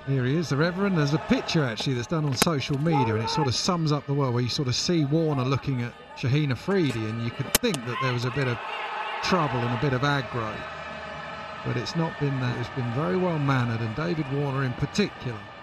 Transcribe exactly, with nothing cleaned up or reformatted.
Here he is, the Reverend. There's a picture actually that's done on social media, and it sort of sums up the world, where you sort of see Warner looking at Shaheen Afridi, and you could think that there was a bit of trouble and a bit of aggro. But it's not been that. It's been very well mannered, and David Warner in particular